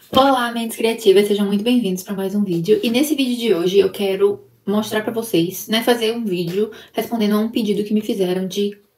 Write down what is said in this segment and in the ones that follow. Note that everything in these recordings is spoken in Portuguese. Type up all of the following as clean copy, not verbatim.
Olá, mentes criativas, sejam muito bem-vindos para mais um vídeo. E nesse vídeo de hoje eu quero mostrar para vocês, fazer um vídeo respondendo a um pedido que me fizeram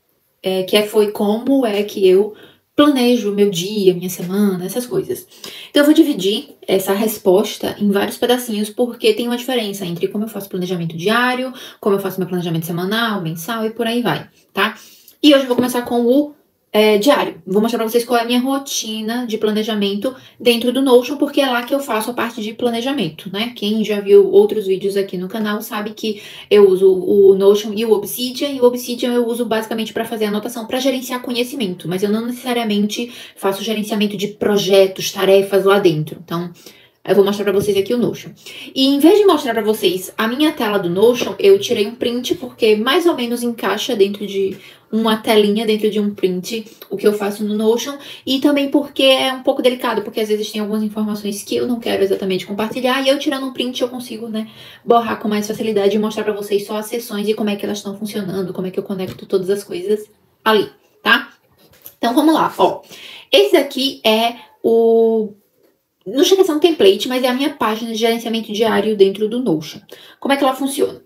foi como é que eu planejo meu dia, minha semana, essas coisas. Então eu vou dividir essa resposta em vários pedacinhos porque tem uma diferença entre como eu faço planejamento diário, como eu faço meu planejamento semanal, mensal e por aí vai, tá? E hoje eu vou começar com o diário. Vou mostrar pra vocês qual é a minha rotina de planejamento dentro do Notion, porque é lá que eu faço a parte de planejamento, né? Quem já viu outros vídeos aqui no canal sabe que eu uso o Notion e o Obsidian, e o Obsidian eu uso basicamente para fazer anotação, para gerenciar conhecimento, mas eu não necessariamente faço gerenciamento de projetos, tarefas lá dentro. Então, eu vou mostrar pra vocês aqui o Notion. E em vez de mostrar pra vocês a minha tela do Notion, eu tirei um print porque mais ou menos encaixa dentro de uma telinha, dentro de um print, o que eu faço no Notion. E também porque é um pouco delicado, porque às vezes tem algumas informações que eu não quero exatamente compartilhar. E eu tirando um print eu consigo, borrar com mais facilidade e mostrar pra vocês só as sessões e como é que elas estão funcionando, como é que eu conecto todas as coisas ali, tá? Então vamos lá, ó. Esse aqui é o... Não chega a ser um template, mas é a minha página de gerenciamento diário dentro do Notion. Como é que ela funciona?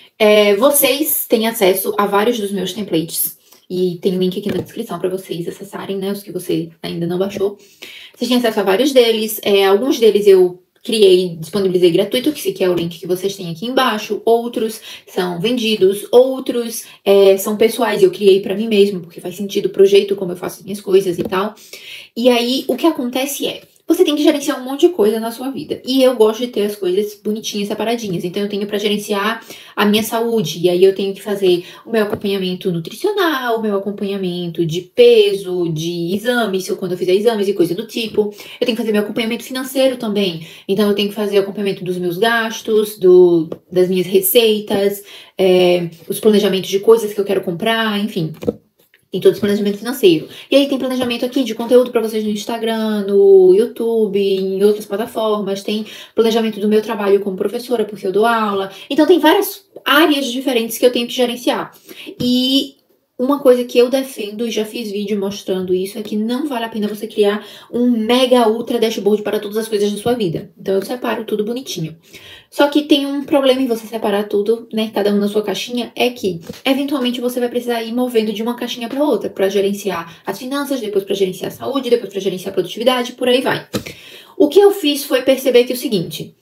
Vocês têm acesso a vários dos meus templates. E tem link aqui na descrição para vocês acessarem, né? Os que você ainda não baixou. Vocês têm acesso a vários deles. Alguns deles eu criei, disponibilizei gratuito, que é o link que vocês têm aqui embaixo. Outros são vendidos. Outros são pessoais. Eu criei para mim mesmo, porque faz sentido pro jeito como eu faço minhas coisas e tal. E aí, o que acontece você tem que gerenciar um monte de coisa na sua vida. E eu gosto de ter as coisas bonitinhas, separadinhas. Então, eu tenho para gerenciar a minha saúde. E aí, eu tenho que fazer o meu acompanhamento nutricional, o meu acompanhamento de peso, de exames, quando eu fizer exames e coisa do tipo. Eu tenho que fazer meu acompanhamento financeiro também. Então, eu tenho que fazer o acompanhamento dos meus gastos, das minhas receitas, os planejamentos de coisas que eu quero comprar, enfim. Tem todo esse planejamento financeiro. E aí tem planejamento aqui de conteúdo para vocês no Instagram, no YouTube, em outras plataformas. Tem planejamento do meu trabalho como professora, porque eu dou aula. Então tem várias áreas diferentes que eu tenho que gerenciar. E uma coisa que eu defendo, e já fiz vídeo mostrando isso, é que não vale a pena você criar um mega ultra dashboard para todas as coisas da sua vida. Então eu separo tudo bonitinho. Só que tem um problema em você separar tudo, cada um na sua caixinha, é que eventualmente você vai precisar ir movendo de uma caixinha para outra, para gerenciar as finanças, depois para gerenciar a saúde, depois para gerenciar a produtividade, por aí vai. O que eu fiz foi perceber que é o seguinte,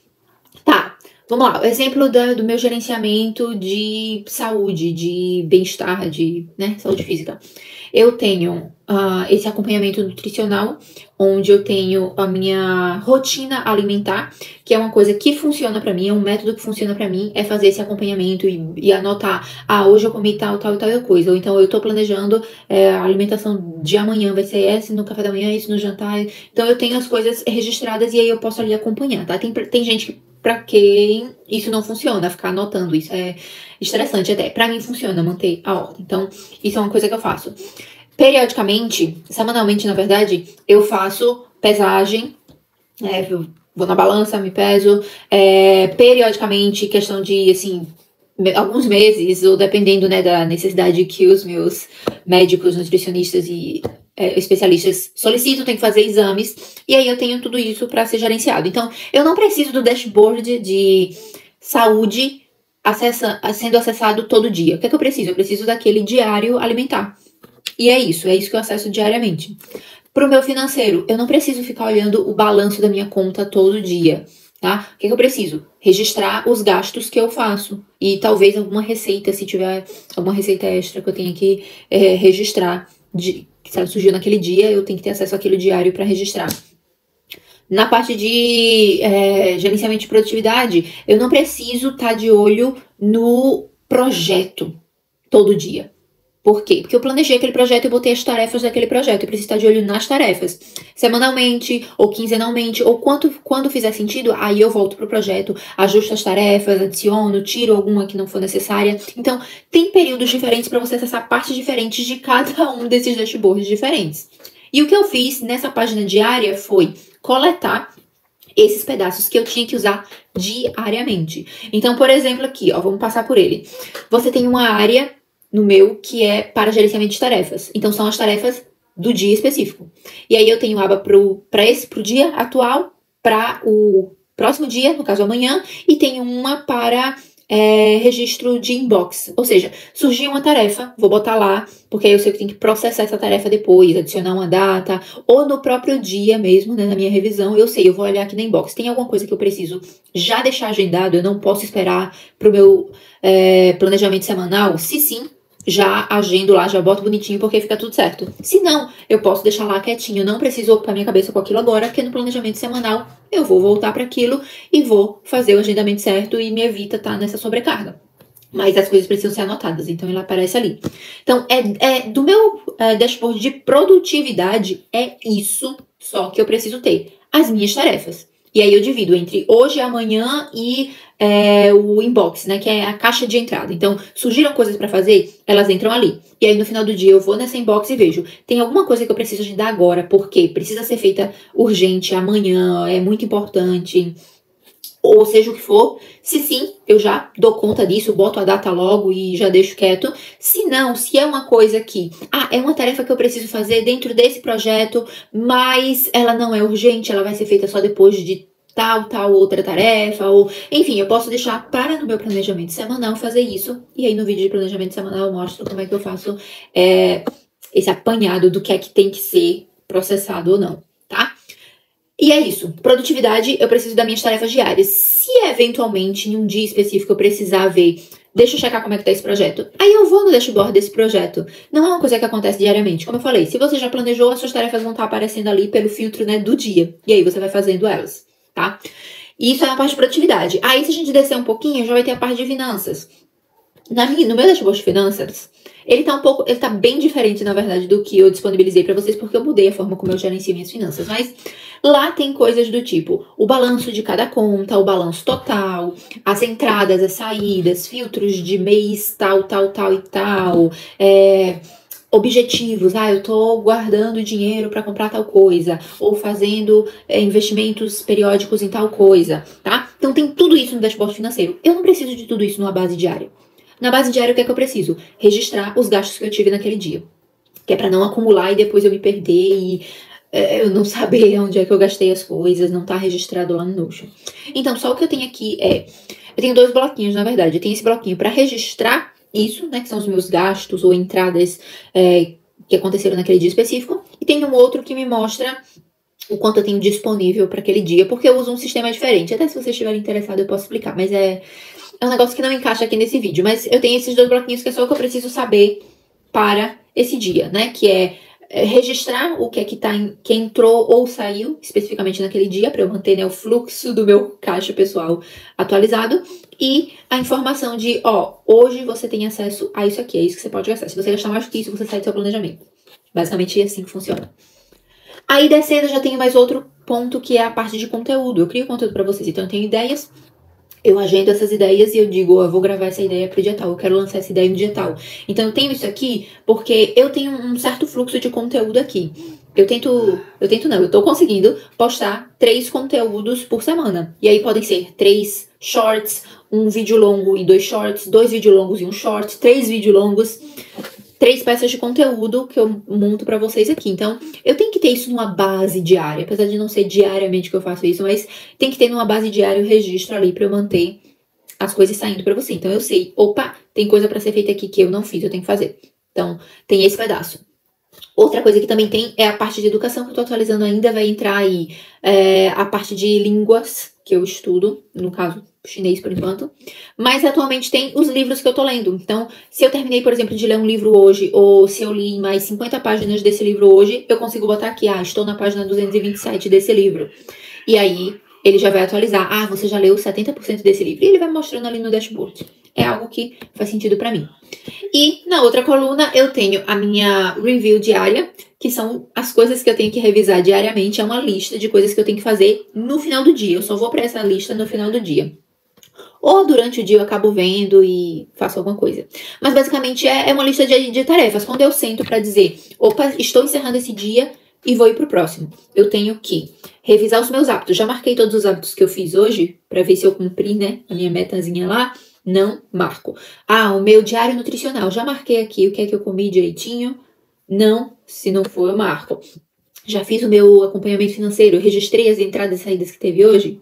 vamos lá, o exemplo do meu gerenciamento de saúde, de bem-estar, saúde física. Eu tenho esse acompanhamento nutricional, onde eu tenho a minha rotina alimentar, que é uma coisa que funciona pra mim, é um método que funciona pra mim, é fazer esse acompanhamento e anotar, hoje eu comi tal coisa, ou então eu tô planejando a alimentação de amanhã vai ser essa, no café da manhã, isso no jantar, então eu tenho as coisas registradas e aí eu posso ali acompanhar, tá? Tem gente que pra quem isso não funciona, ficar anotando, isso é estressante até. Pra mim funciona manter a ordem. Então, isso é uma coisa que eu faço. Periodicamente, semanalmente, na verdade, eu faço pesagem, eu vou na balança, me peso. Periodicamente, questão de, assim, alguns meses, ou dependendo, da necessidade que os meus médicos, nutricionistas e especialistas solicitam, tem que fazer exames, e aí eu tenho tudo isso para ser gerenciado. Então, eu não preciso do dashboard de saúde sendo acessado todo dia. O que é que eu preciso? Eu preciso daquele diário alimentar. E é isso que eu acesso diariamente. Para o meu financeiro, eu não preciso ficar olhando o balanço da minha conta todo dia, tá? O que eu preciso? Registrar os gastos que eu faço. E talvez alguma receita, se tiver alguma receita extra que eu tenha que registrar. Se ela surgiu naquele dia, eu tenho que ter acesso àquele diário para registrar. Na parte de gerenciamento de produtividade, eu não preciso estar de olho no projeto todo dia. Por quê? Porque eu planejei aquele projeto e botei as tarefas daquele projeto. Eu preciso estar de olho nas tarefas. Semanalmente, ou quinzenalmente, ou quando fizer sentido, aí eu volto pro projeto, ajusto as tarefas, adiciono, tiro alguma que não for necessária. Então, tem períodos diferentes para você acessar partes diferentes de cada um desses dashboards diferentes. E o que eu fiz nessa página diária foi coletar esses pedaços que eu tinha que usar diariamente. Então, por exemplo, aqui, ó, vamos passar por ele. Você tem uma área no meu que é para gerenciamento de tarefas. Então, são as tarefas do dia específico. E aí eu tenho aba pro dia atual para o próximo dia, no caso amanhã, e tenho uma para registro de inbox. Ou seja, surgiu uma tarefa, vou botar lá, porque aí eu sei que tem que processar essa tarefa depois, adicionar uma data, ou no próprio dia mesmo, né, na minha revisão, eu sei, eu vou olhar aqui na inbox. Tem alguma coisa que eu preciso já deixar agendado, eu não posso esperar pro meu planejamento semanal? Se sim, já agendo lá, já boto bonitinho, porque fica tudo certo. Se não, eu posso deixar lá quietinho, não preciso ocupar minha cabeça com aquilo agora, porque no planejamento semanal eu vou voltar para aquilo e vou fazer o agendamento certo e me evita estar nessa sobrecarga. Mas as coisas precisam ser anotadas, então ele aparece ali. Então, do meu dashboard de produtividade, é isso só que eu preciso ter. As minhas tarefas. E aí eu divido entre hoje, amanhã e o inbox, né? Que é a caixa de entrada. Então, surgiram coisas para fazer, elas entram ali. E aí no final do dia eu vou nessa inbox e vejo, tem alguma coisa que eu preciso agendar agora, porque precisa ser feita urgente, amanhã, é muito importante, ou seja o que for. Se sim, eu já dou conta disso, boto a data logo e já deixo quieto. Se não, se é uma coisa que, é uma tarefa que eu preciso fazer dentro desse projeto, mas ela não é urgente, ela vai ser feita só depois de tal outra tarefa, ou enfim, eu posso deixar para no meu planejamento semanal fazer isso, e aí no vídeo de planejamento semanal eu mostro como é que eu faço esse apanhado do que é que tem que ser processado ou não, tá? E é isso. Produtividade, eu preciso das minhas tarefas diárias. Se eventualmente, em um dia específico, eu precisar ver, deixa eu checar como é que tá esse projeto, aí eu vou no dashboard desse projeto. Não é uma coisa que acontece diariamente. Como eu falei, se você já planejou, as suas tarefas vão estar aparecendo ali pelo filtro, né, do dia. E aí você vai fazendo elas, tá? E isso é a parte de produtividade. Aí, se a gente descer um pouquinho, já vai ter a parte de finanças. No meu dashboard de finanças, ele tá bem diferente, na verdade, do que eu disponibilizei pra vocês, porque eu mudei a forma como eu gerencio minhas finanças. Mas lá tem coisas do tipo o balanço de cada conta, o balanço total, as entradas, as saídas, filtros de mês, tal e tal, objetivos, eu tô guardando dinheiro para comprar tal coisa, ou fazendo investimentos periódicos em tal coisa, tá? Então tem tudo isso no dashboard financeiro. Eu não preciso de tudo isso numa base diária. Na base diária, o que é que eu preciso? Registrar os gastos que eu tive naquele dia. Que é para não acumular e depois eu me perder e eu não saber onde é que eu gastei as coisas, não tá registrado lá no Notion. Então, só o que eu tenho aqui eu tenho 2 bloquinhos, na verdade. Eu tenho esse bloquinho para registrar isso, né, que são os meus gastos ou entradas que aconteceram naquele dia específico. E tem um outro que me mostra o quanto eu tenho disponível para aquele dia, porque eu uso um sistema diferente. Até se vocês estiverem interessados, eu posso explicar, mas é um negócio que não encaixa aqui nesse vídeo. Mas eu tenho esses 2 bloquinhos que é só o que eu preciso saber para esse dia, né? Que é registrar o que é que entrou ou saiu especificamente naquele dia, para eu manter, né, o fluxo do meu caixa pessoal atualizado, e a informação de, hoje você tem acesso a isso aqui, é isso que você pode gastar. Se você gastar mais que isso, você sai do seu planejamento. Basicamente é assim que funciona. Aí descendo, já tenho mais outro ponto, que é a parte de conteúdo. Eu crio conteúdo para vocês, então eu tenho ideias, eu agendo essas ideias e eu digo, eu vou gravar essa ideia pro dia tal, eu quero lançar essa ideia no dia tal. Então eu tenho isso aqui porque eu tenho um certo fluxo de conteúdo aqui. Eu tô conseguindo postar 3 conteúdos por semana. E aí podem ser 3 shorts, um vídeo longo e 2 shorts, 2 vídeos longos e um short, 3 vídeos longos, 3 peças de conteúdo que eu monto pra vocês aqui. Então, eu tenho que ter isso numa base diária, apesar de não ser diariamente que eu faço isso, mas tem que ter numa base diária o registro ali pra eu manter as coisas saindo pra você. Então, eu sei, opa, tem coisa pra ser feita aqui que eu não fiz, eu tenho que fazer. Então, tem esse pedaço. Outra coisa que também tem é a parte de educação, que eu tô atualizando ainda, vai entrar aí a parte de línguas, que eu estudo, no caso, chinês por enquanto, mas atualmente tem os livros que eu tô lendo. Então, se eu terminei, por exemplo, de ler um livro hoje, ou se eu li mais 50 páginas desse livro hoje, eu consigo botar aqui, estou na página 227 desse livro. E aí, ele já vai atualizar, você já leu 70% desse livro, e ele vai mostrando ali no dashboard. É algo que faz sentido pra mim. E na outra coluna eu tenho a minha review diária, que são as coisas que eu tenho que revisar diariamente. É uma lista de coisas que eu tenho que fazer no final do dia. Eu só vou para essa lista no final do dia. Ou durante o dia eu acabo vendo e faço alguma coisa. Mas basicamente é uma lista de tarefas. Quando eu sento para dizer, opa, estou encerrando esse dia e vou ir pro próximo, eu tenho que revisar os meus hábitos. Já marquei todos os hábitos que eu fiz hoje, para ver se eu cumpri, né, a minha metazinha lá. Não marco. O meu diário nutricional. Já marquei aqui o que é que eu comi direitinho. Não, se não for, eu marco. já fiz o meu acompanhamento financeiro, eu registrei as entradas e saídas que teve hoje.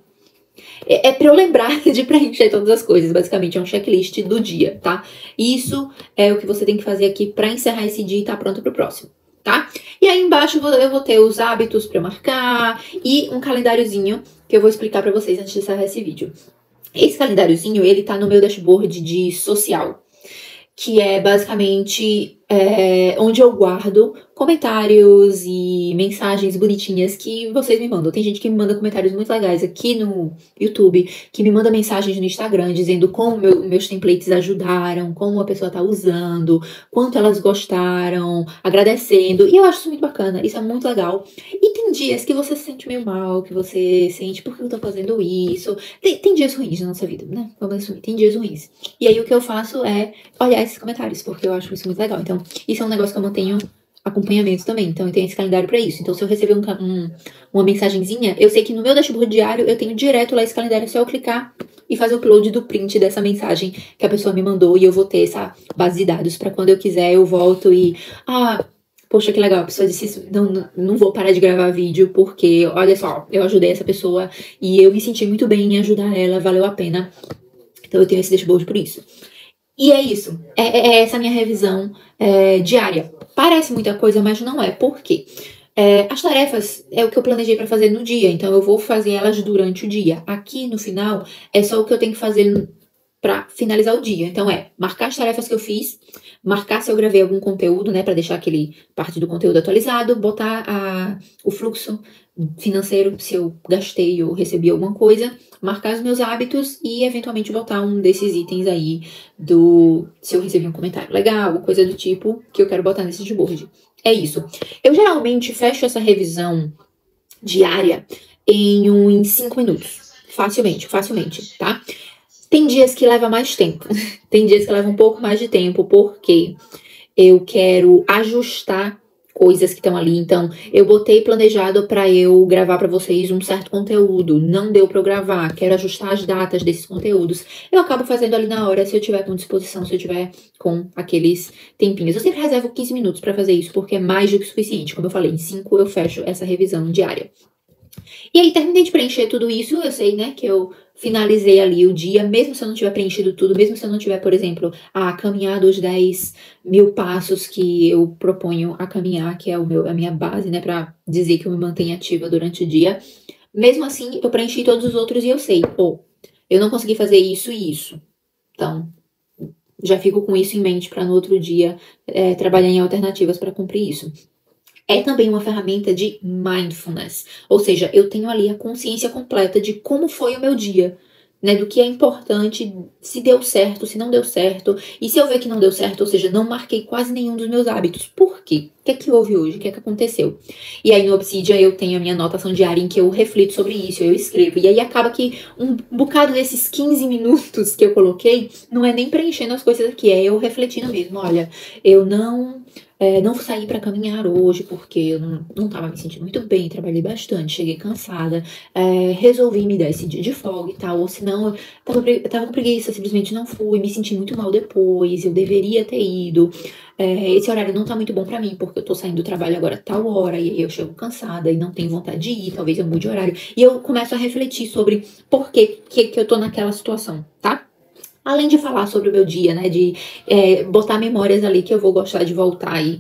É pra eu lembrar de preencher todas as coisas, basicamente, é um checklist do dia, tá? Isso é o que você tem que fazer aqui pra encerrar esse dia e tá pronto pro próximo, tá? E aí embaixo eu vou ter os hábitos pra marcar e um calendáriozinho que eu vou explicar pra vocês antes de encerrar esse vídeo. Esse calendáriozinho, ele tá no meu dashboard de social, que é basicamente onde eu guardo comentários e mensagens bonitinhas que vocês me mandam. Tem gente que me manda comentários muito legais aqui no YouTube, que me manda mensagens no Instagram dizendo como meus templates ajudaram, como a pessoa tá usando, quanto elas gostaram, agradecendo. E eu acho isso muito bacana, isso é muito legal. E tem dias que você se sente meio mal, que você sente, por que eu tô fazendo isso? Tem dias ruins na nossa vida, né? Vamos assumir, tem dias ruins. E aí o que eu faço é olhar esses comentários, porque eu acho isso muito legal. Então, isso é um negócio que eu mantenho acompanhamento também. Então, eu tenho esse calendário pra isso. Então, se eu receber uma mensagenzinha, eu sei que no meu dashboard diário eu tenho direto lá esse calendário. É só eu clicar e fazer o upload do print dessa mensagem que a pessoa me mandou. E eu vou ter essa base de dados pra quando eu quiser eu volto e... poxa, que legal, a pessoa disse isso. Não vou parar de gravar vídeo porque, olha só, eu ajudei essa pessoa e eu me senti muito bem em ajudar ela, valeu a pena. Então, eu tenho esse dashboard por isso. E é isso, é essa minha revisão diária. Parece muita coisa, mas não é. Por quê? As tarefas é o que eu planejei para fazer no dia, então eu vou fazer elas durante o dia. Aqui no final é só o que eu tenho que fazer para finalizar o dia. Então marcar as tarefas que eu fiz, marcar se eu gravei algum conteúdo, né, para deixar aquele parte do conteúdo atualizado, botar o fluxo financeiro, se eu gastei ou recebi alguma coisa, marcar os meus hábitos e eventualmente botar um desses itens aí se eu recebi um comentário legal, coisa do tipo que eu quero botar nesse dashboard. É isso. Eu geralmente fecho essa revisão diária em uns 5 minutos. Facilmente, tá? Tem dias que leva mais tempo. Tem dias que leva um pouco mais de tempo, porque eu quero ajustar coisas que estão ali. Então, eu botei planejado para eu gravar para vocês um certo conteúdo. Não deu para eu gravar. Quero ajustar as datas desses conteúdos. Eu acabo fazendo ali na hora, se eu tiver com disposição, se eu tiver com aqueles tempinhos. Eu sempre reservo 15 minutos para fazer isso, porque é mais do que suficiente. Como eu falei, em 5 eu fecho essa revisão diária. E aí, terminei de preencher tudo isso, eu sei, né, que eu finalizei ali o dia, mesmo se eu não tiver preenchido tudo, mesmo se eu não tiver, por exemplo, caminhado os 10.000 passos que eu proponho a caminhar, que é a minha base, né, pra dizer que eu me mantenho ativa durante o dia. Mesmo assim, eu preenchi todos os outros e eu sei, eu não consegui fazer isso e isso. Então, já fico com isso em mente para no outro dia trabalhar em alternativas para cumprir isso. É também uma ferramenta de mindfulness, ou seja, eu tenho ali a consciência completa de como foi o meu dia, né, do que é importante, se deu certo, se não deu certo, e se eu ver que não deu certo, ou seja, não marquei quase nenhum dos meus hábitos. Por quê? O que é que houve hoje? O que é que aconteceu? E aí no Obsidian eu tenho a minha anotação diária em que eu reflito sobre isso, eu escrevo, e aí acaba que um bocado desses 15 minutos que eu coloquei não é nem preenchendo as coisas aqui, é eu refletindo mesmo. Olha, eu não vou sair pra caminhar hoje porque eu não tava me sentindo muito bem, trabalhei bastante, cheguei cansada, resolvi me dar esse dia de folga e tal, ou senão eu tava com preguiça, simplesmente não fui, me senti muito mal depois, eu deveria ter ido, esse horário não tá muito bom pra mim porque eu tô saindo do trabalho agora tal hora e aí eu chego cansada e não tenho vontade de ir, talvez eu mude o horário, e eu começo a refletir sobre por que eu tô naquela situação, tá? Além de falar sobre o meu dia, né, de botar memórias ali que eu vou gostar de voltar e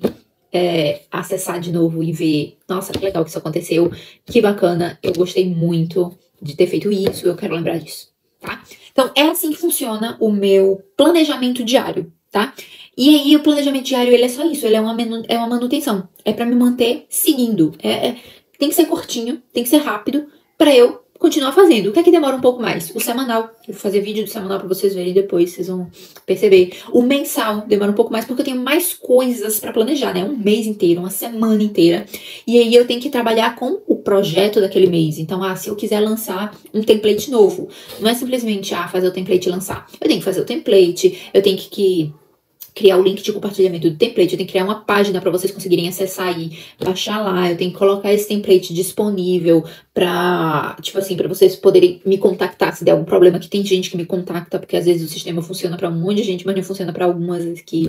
acessar de novo e ver, nossa, que legal que isso aconteceu, que bacana, eu gostei muito de ter feito isso, eu quero lembrar disso, tá? Então, é assim que funciona o meu planejamento diário, tá? E aí, o planejamento diário, ele é só isso, ele é uma manutenção, é pra me manter seguindo, tem que ser curtinho, tem que ser rápido, pra eu continuar fazendo. O que é que demora um pouco mais? O semanal. Eu vou fazer vídeo do semanal pra vocês verem depois, vocês vão perceber. O mensal demora um pouco mais porque eu tenho mais coisas pra planejar, né? Um mês inteiro, uma semana inteira. E aí eu tenho que trabalhar com o projeto daquele mês. Então, se eu quiser lançar um template novo, não é simplesmente, fazer o template e lançar. Eu tenho que fazer o template, eu tenho que criar o link de compartilhamento do template, eu tenho que criar uma página para vocês conseguirem acessar e baixar lá, eu tenho que colocar esse template disponível pra, tipo assim, pra vocês poderem me contactar se der algum problema, que tem gente que me contacta, porque às vezes o sistema funciona pra um monte de gente, mas não funciona pra algumas que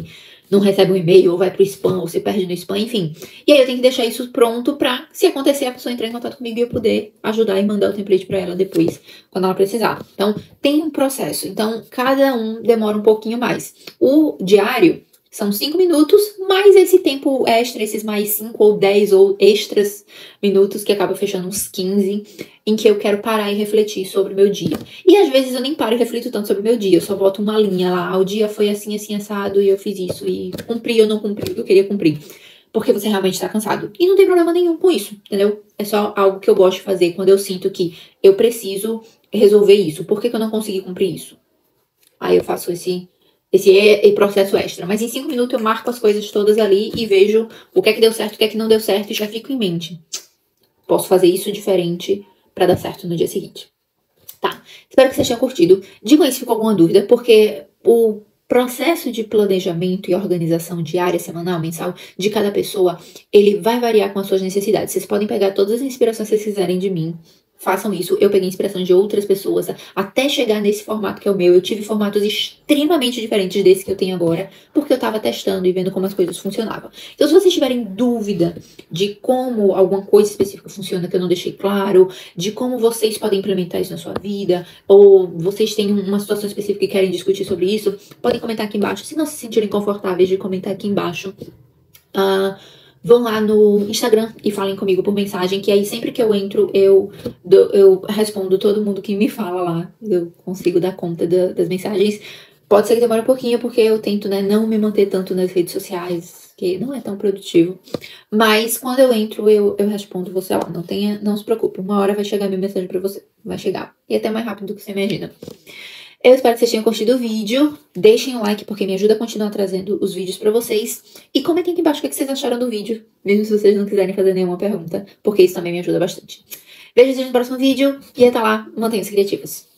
não recebe um e-mail, ou vai pro spam, ou se perde no spam, enfim. E aí eu tenho que deixar isso pronto pra, se acontecer, a pessoa entrar em contato comigo e eu poder ajudar e mandar o template pra ela depois, quando ela precisar. Então, tem um processo. Então, cada um demora um pouquinho mais. O diário são 5 minutos, mais esse tempo extra, esses mais 5 ou 10 ou extras minutos, que acaba fechando uns 15, em que eu quero parar e refletir sobre o meu dia. E às vezes eu nem paro e reflito tanto sobre o meu dia, eu só boto uma linha lá, o dia foi assim, assim, assado, e eu fiz isso, e cumpri ou não cumpri o que eu queria cumprir. Porque você realmente tá cansado. E não tem problema nenhum com isso, entendeu? É só algo que eu gosto de fazer quando eu sinto que eu preciso resolver isso. Por que eu não consegui cumprir isso? Aí eu faço esse processo extra. Mas em 5 minutos eu marco as coisas todas ali e vejo o que é que deu certo, o que é que não deu certo e já fico em mente. Posso fazer isso diferente pra dar certo no dia seguinte. Tá, espero que vocês tenham curtido. Digam aí se ficou alguma dúvida, porque o processo de planejamento e organização diária, semanal, mensal de cada pessoa, ele vai variar com as suas necessidades. Vocês podem pegar todas as inspirações que vocês quiserem de mim. Façam isso. Eu peguei inspiração de outras pessoas até chegar nesse formato que é o meu. Eu tive formatos extremamente diferentes desse que eu tenho agora, porque eu tava testando e vendo como as coisas funcionavam. Então, se vocês tiverem dúvida de como alguma coisa específica funciona que eu não deixei claro, de como vocês podem implementar isso na sua vida, ou vocês têm uma situação específica e querem discutir sobre isso, podem comentar aqui embaixo. Se não se sentirem confortáveis de comentar aqui embaixo, vão lá no Instagram e falem comigo por mensagem, que aí sempre que eu entro, eu respondo todo mundo que me fala lá. Eu consigo dar conta das mensagens. Pode ser que demore um pouquinho, porque eu tento, né, não me manter tanto nas redes sociais, que não é tão produtivo. Mas quando eu entro, eu respondo você lá. Não se preocupe, uma hora vai chegar minha mensagem pra você. Vai chegar. E até mais rápido do que você imagina. Eu espero que vocês tenham curtido o vídeo. Deixem o like, porque me ajuda a continuar trazendo os vídeos pra vocês. E comentem aqui embaixo o que vocês acharam do vídeo, mesmo se vocês não quiserem fazer nenhuma pergunta, porque isso também me ajuda bastante. Vejo vocês no próximo vídeo e até lá, mantenham-se criativos.